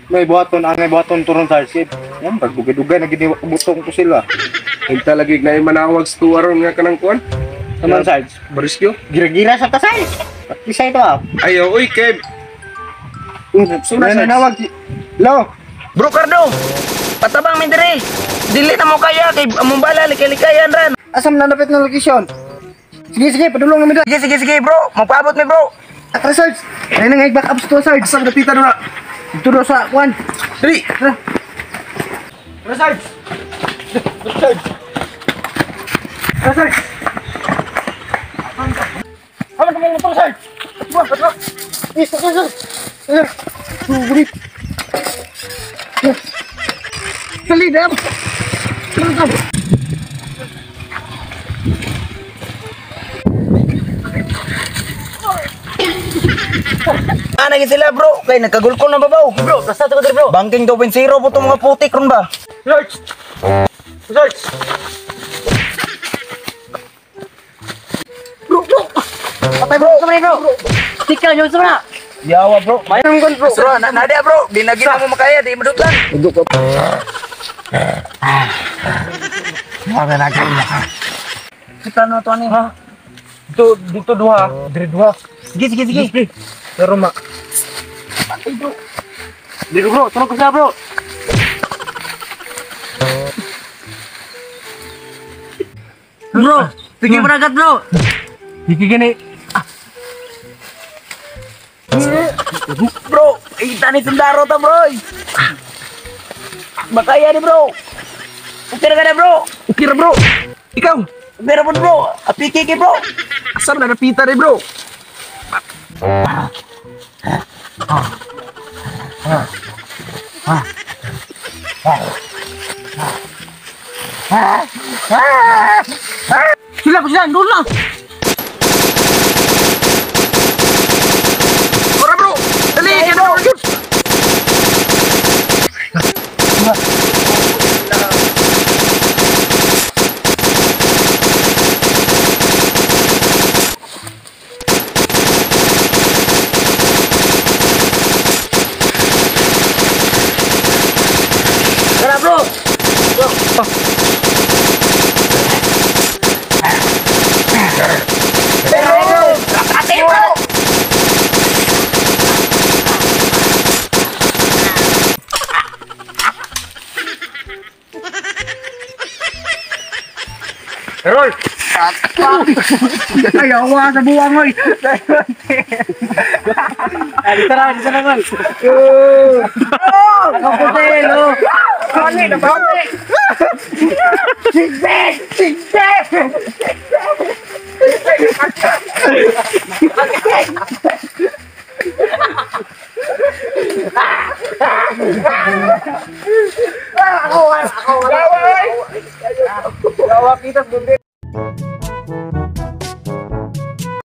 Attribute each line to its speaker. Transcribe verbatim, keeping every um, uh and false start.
Speaker 1: May buhaton, ang may buhaton turun sa arsid. Yan, pagdugay-dugay na gini butong ko sila.
Speaker 2: Higta lagi na manawag sa tuwaron nga kanang kuan.
Speaker 1: Naman Sarge,
Speaker 2: Bariskyo.
Speaker 1: gira-gira sa tasay. At isa ito ah.
Speaker 2: Ayaw, uy, Kev.
Speaker 1: Suna na nawag. Lo,
Speaker 3: Bro Cardo, patabang mi diri. Dili na mo kaya kay among bala likay-likayan ran.
Speaker 1: asam na napit ng location. Sige, sige, padulong namin doon.
Speaker 3: Sige sige sige bro, magpaabot mi bro.
Speaker 1: Atra Sarge, ay na nga i-back up to Sarge.
Speaker 2: Asam napita na.
Speaker 1: Ito daw sa kuan.
Speaker 2: Dali.
Speaker 1: Atra. Atra Sarge. Atra Sarge. Atra Sarge. Apa teman motor Sarge? Buat, buat. Yes, atra Sarge. Eh, tuh, beri. Kali dah. Mantap.
Speaker 3: Ana gi sila bro, kay nagkagulkol na babaw. Bro, basta to bro. Banking two point zero po tong mga putik ron ba?
Speaker 1: Sarge. Sarge.
Speaker 3: Bro, bro. Patay bro, kamay bro. Tika nyo sa Yawa bro.
Speaker 1: Mayroon kon bro.
Speaker 3: Bro, na nadia bro, di na gina mo makaya, di madutlan.
Speaker 1: Uduk ko.
Speaker 3: Sabi na kaya. Kita no to ani ha.
Speaker 1: Dito, dito duha. Dire duha.
Speaker 3: Sige sige sige.
Speaker 1: Pero ma. Dito bro, tulog ka sa bro.
Speaker 3: Bro, sige beragat bro.
Speaker 1: Iki gini.
Speaker 3: Bro, kita ni sundaro ta bro. Makaya ni bro. Upira ka na bro.
Speaker 2: Ukira, bro. Ikaw.
Speaker 3: Upira po bro. Api kiki bro.
Speaker 2: Asam na napita rin, bro.
Speaker 3: Sila po sila, doon lang.
Speaker 2: Ora, bro. Dali, yan bro.
Speaker 3: Tara bro. Bro. Pero, ate bro.
Speaker 1: Errol. Ayaw wa sa buwang oy. Ay, tara, dito na man. Oh! Ako puti, no. Kani na ba? Sigbe! Sigbe! Ako, ako. Gawa kita, bundi.